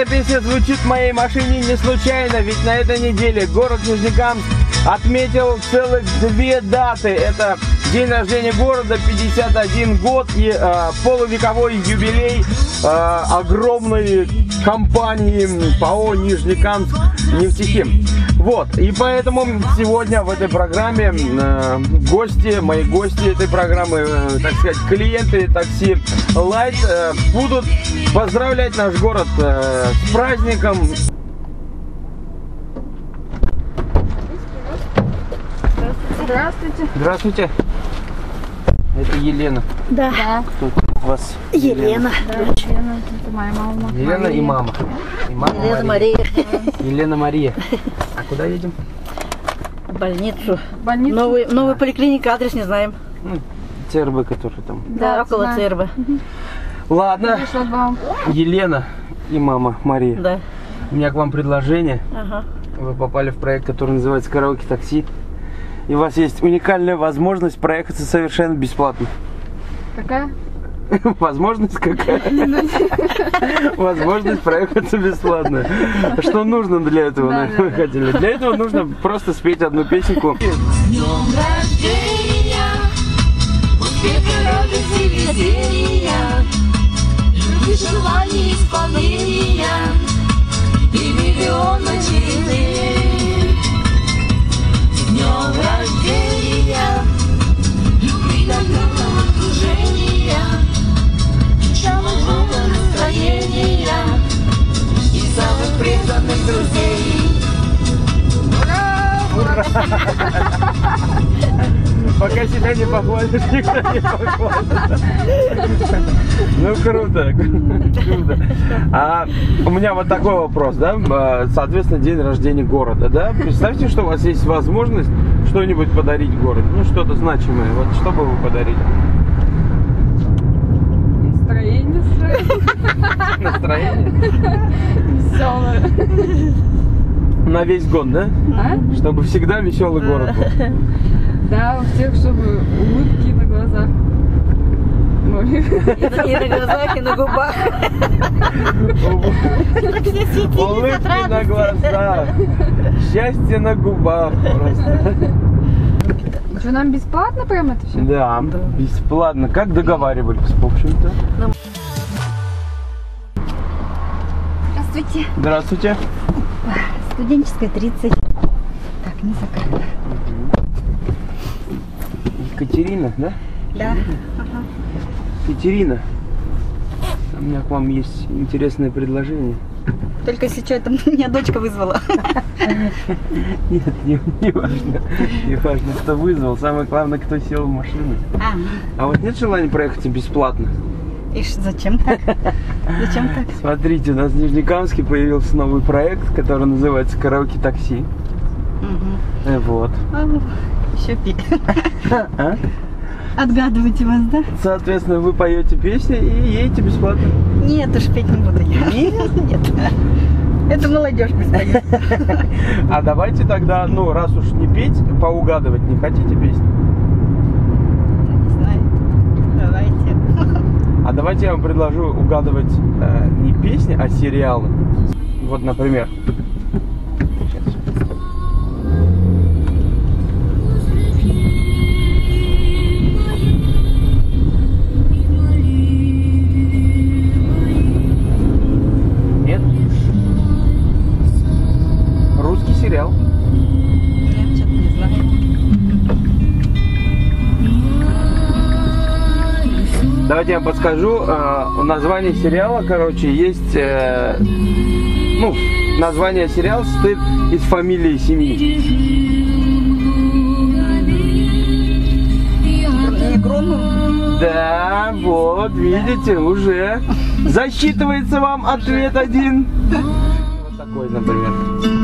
Эта песня звучит в моей машине не случайно, ведь на этой неделе город Нижнекамск отметил целых 2 даты. Это день рождения города, 51 год и полувековой юбилей огромной компании ПАО Нижнекамск нефтехим. Вот, и поэтому сегодня в этой программе гости, мои гости этой программы, так сказать, клиенты такси Light будут поздравлять наш город с праздником. Здравствуйте. Здравствуйте. Это Елена. Да. Кто у вас? Елена. Да, Елена. Это моя мама. Елена Мария. и мама. И мама Елена Мария. Елена Мария. А куда едем? В больницу. Больницу? Новая поликлиника, адрес не знаем. Ну, ЦРБ, который там. Да, около ЦРБ. Ладно. Пришла к вам. Елена и мама Мария. Да. У меня к вам предложение. Ага. Вы попали в проект, который называется «Караоке такси». И у вас есть уникальная возможность проехаться совершенно бесплатно. Какая? Возможность какая? Возможность проехаться бесплатно. Что нужно для этого, вы хотели? Для этого нужно просто спеть одну песенку. Днем рождения, успеха, радости, веселья, любви, желаний, исполнения и миллион ночей. Днем рождения, любви, доброго окружения, самого настроения и самых преданных друзей. Пока себя не похвалишь, никто не похвалит. Ну круто, круто. А у меня вот такой вопрос, да? Соответственно, день рождения города, да? Представьте, что у вас есть возможность что-нибудь подарить городу, ну что-то значимое. Вот что бы вы подарили? Настроение. Настроение? Веселое. На весь год, да? А? Чтобы всегда веселый город был. Да, у всех, чтобы улыбки на глазах. И на глазах, и на губах. Улыбки на глазах, счастье на губах просто. Что, нам бесплатно прям это все? Да, бесплатно. Как договаривались, в общем-то. Здравствуйте. Здравствуйте. Студенческая 30. Так, не закрыто. Екатерина, да? Да. Екатерина, у меня к вам есть интересное предложение. Только сейчас меня дочка вызвала. Нет, не важно. Не важно, кто вызвал. Самое главное, кто сел в машину. А вот нет желания проехать бесплатно? Ишь, зачем так? Зачем так? Смотрите, у нас в Нижнекамске появился новый проект, который называется «Караоке такси». Вот. Еще пик. А? Отгадывайте вас, да? Соответственно, вы поете песни и едете бесплатно. Нет, уж петь не буду я. Нет. Это молодежь пусть поет. А давайте тогда, ну, раз уж не петь, поугадывать не хотите песни? Не знаю. Давайте. А давайте я вам предложу угадывать не песни, а сериалы. Вот, например. Сейчас. Нет? Русский сериал. Я что-то не знаю. Давайте я вам подскажу. Название сериала, короче, есть... ну, название сериала состоит из фамилии семьи. Не Громов? Да, вот, видите, уже засчитывается вам ответ один. Вот такой, например.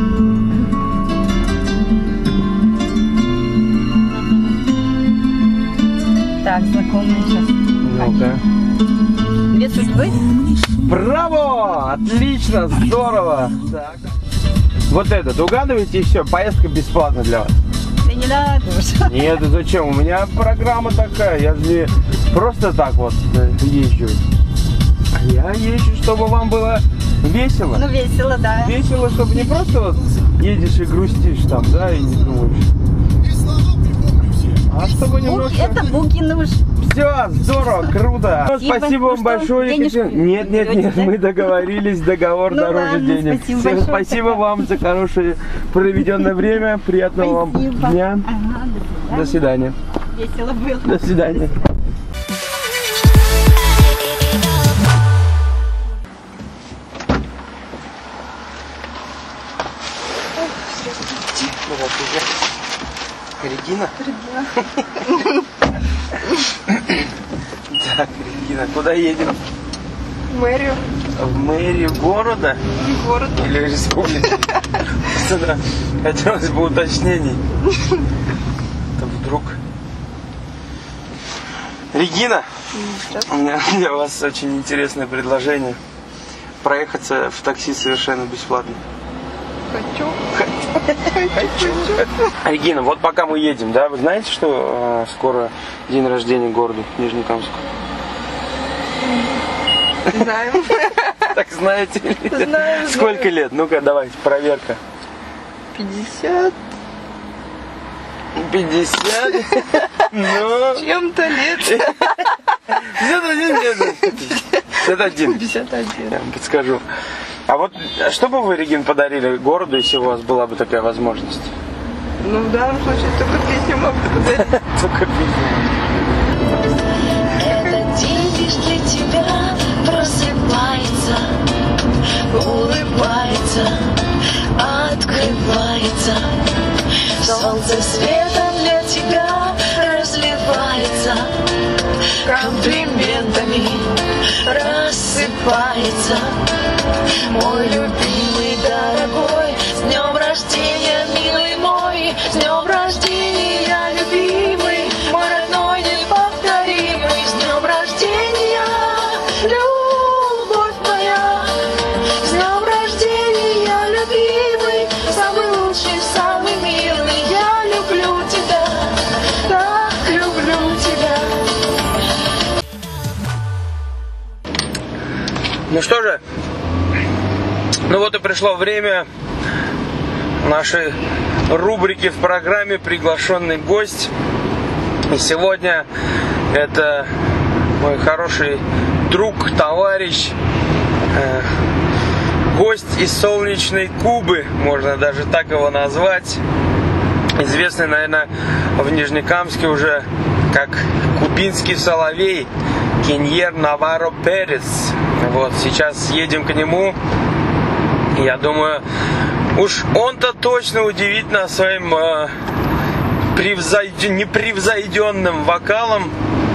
Так, знакомый сейчас. Ну-ка. Две судьбы? Браво! Отлично, здорово. Так. Вот этот угадываете и все, поездка бесплатна для вас. Да не надо уже. Нет, зачем? У меня программа такая, я же не просто так вот езжу. Я езжу, чтобы вам было весело. Ну, весело, да. Весело, чтобы не просто вот едешь и грустишь там, да, и не думаешь. А чтобы немножко... Это Букин уж. Все, здорово, круто. Спасибо. Спасибо вам Ну что, большое. денежку Нет, берете, да? мы договорились, договор Ну дороже ладно, денег. спасибо Всем большое. спасибо вам за хорошее проведенное время. Приятного вам Спасибо. дня. Ага, До свидания. весело было. До свидания. Регина? Так, Регина, куда едем? В мэрию. В мэрию города? Город. Или республики? Да, хотелось бы уточнений. Там вдруг... Регина, у меня для вас очень интересное предложение. Проехаться в такси совершенно бесплатно. Хочу. Регина, вот пока мы едем, да, вы знаете, что скоро день рождения города Нижнекамску? Знаем. Так знаете ли? Знаю. Сколько лет? Ну-ка, давайте, проверка. 50 50? Ну... чем-то лет. 51. 51. Я вам подскажу. А вот что бы вы, Регин, подарили городу, если у вас была бы такая возможность? Ну, в данном случае только песню могу подарить. Только песню. Этот день лишь для тебя просыпается, улыбается, открывается. Солнце светом для тебя разливается, комплиментами рассыпается. Мой любимый, дорогой, с днем рождения, милый мой, с днем рождения, любимый, мой родной неповторимый, с днем рождения, любовь моя, с днем рождения, любимый, самый лучший, самый милый, я люблю тебя, так люблю тебя. Ну что же, ну вот и пришло время нашей рубрики в программе «Приглашенный гость». И сегодня это мой хороший друг, товарищ, гость из солнечной Кубы, можно даже так его назвать. Известный, наверное, в Нижнекамске уже как кубинский соловей, Киньер Наваро Перес. Вот, сейчас едем к нему. Я думаю, уж он-то точно удивит нас своим непревзойденным вокалом,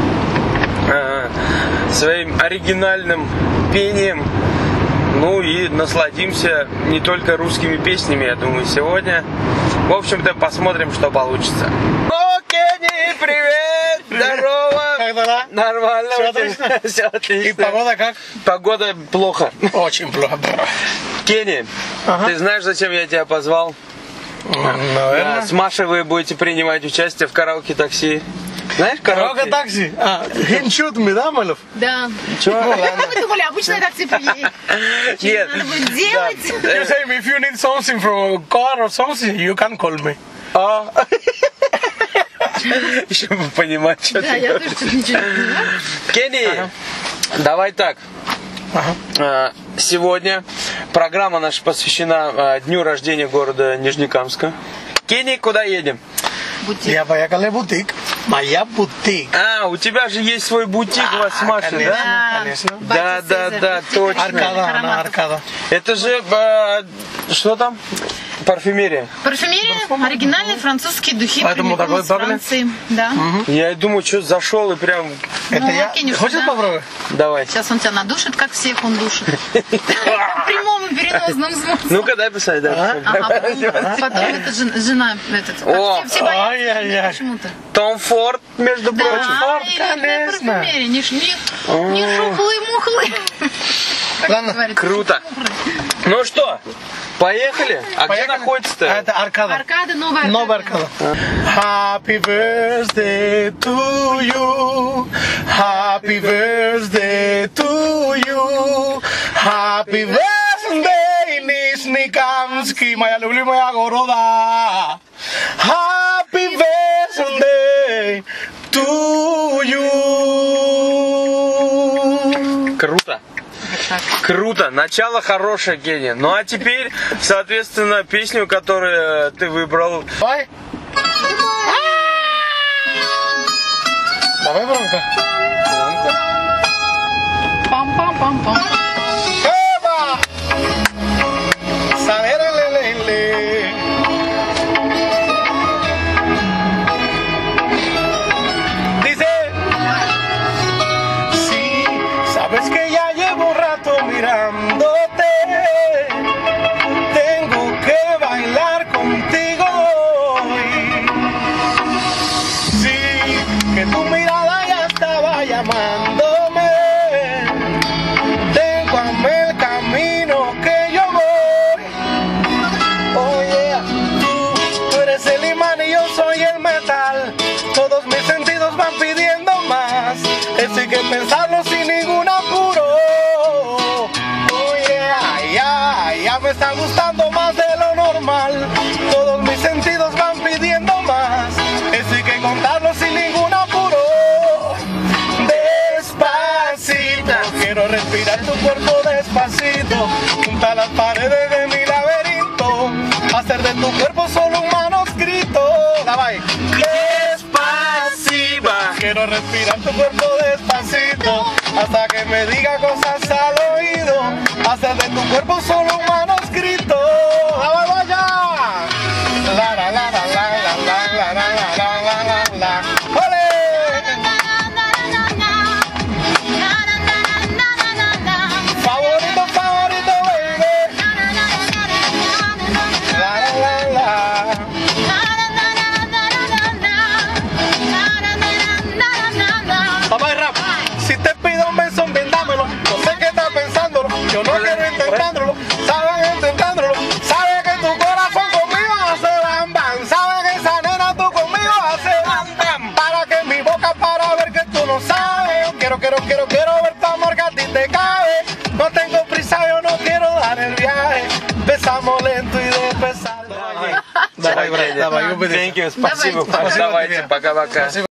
своим оригинальным пением. Ну и насладимся не только русскими песнями, я думаю, сегодня. В общем-то, посмотрим, что получится. О, Кенни, привет! Здорово! Как дела? Нормально. Все отлично? Все отлично. И погода как? Погода плохо. Очень плохо. Кенни, Ага. ты знаешь, зачем я тебя позвал? Наверное. Да, с Машей вы будете принимать участие в караоке-такси. Знаешь, караоке? Такси. Хинчут мы, да, Малов? Да. Чего? Вы думали, обычное такси приедет? Нет. Надо будет делать. You say if you need something from a car or something, you can call me. Еще бы понимать, что Да, ты я говоришь. тоже тут ничего не понимаю. Кенни, давай так. Сегодня программа наша посвящена дню рождения города Нижнекамска. Кенни, куда едем? Я поехал в бутик. Моя бутик. А, у тебя же есть свой бутик у вас с Машей, да? Конечно. Да, точно. Аркада, она аркада. Это же, что там? Парфюмерия. Парфюмерия, оригинальные французские духи, Поэтому прямиком такой из пахнет? Франции. Да. Я думаю, что зашел и прям... Это я. Кенюша, Хочешь да? попробовать? Давай. Сейчас он тебя надушит, как всех он душит. В прямом и переносном смысле. Ну-ка, дай писать, да. Ага, потом это жена, О, все боятся ай-яй-яй. почему-то. Том Форд, между Да, прочим. элитная конечно. парфюмерия, не шухлый-мухлый. Ладно, Говорит, круто. шухлый-мухлый. Ну что, поехали? А где находится-то? Это Аркада. Аркада, Новая Аркада. Новая Аркада. Happy birthday to you. Happy birthday to you. Happy birthday, Nizhny Kamsky, моя любимая города. Happy birthday to you. Круто. Круто, начало хорошее, Гений. Ну а теперь, соответственно, песню, которую ты выбрал. Давай. Давай громко. Пам-пам-пам-пам. ¡Eva! Saberelelele. Dice, sí, sabes que ya llevo rato mirándote. Tengo que bailar contigo hoy. Sí, que tu mirada ya estaba llamándome. El camino que yo voy. Oh yeah, tú eres el imán y yo soy el metal. Todos mis sentidos van pidiendo más. Eso hay que pensarlo sin ningún apuro. Oh yeah, ya me está gustando más de lo normal. Todos mis sentidos van pidiendo más. Eso hay que contarlo sin ningún apuro. Despacito, quiero respirar tu cuerpo despacito, junto a las paredes de mi laberinto, hacer de tu cuerpo solo un manuscrito. Despacito, quiero respirar tu cuerpo despacito, hasta que me diga cosas al oído, hacer de tu cuerpo solo un manuscrito. ¡Vaya! La la la la la la la la la la la la la. ¡Ole! Favorito, favorito, baby. La la la la. Vamos a rap. Si te pido un beso, dámelo. No sé qué estás pensándolo. Yo no quiero intentándolo. Saben intentándolo. Sabes que tu corazón conmigo hace bam bam. Sabes que esa nena tú conmigo hace bam bam. Para que mi boca para ver que tú no sabes. Quiero ver tu amor que a ti te cabe. No tengo prisa, yo no quiero dar el viaje. Besamos lento y de pesar. Давай, брат, давай, спасибо. Давайте, пока-пока.